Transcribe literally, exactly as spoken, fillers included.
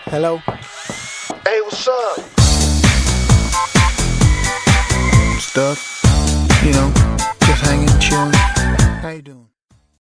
Hello? Hey, what's up? Stuff, you know, just hanging, chilling. How you doing?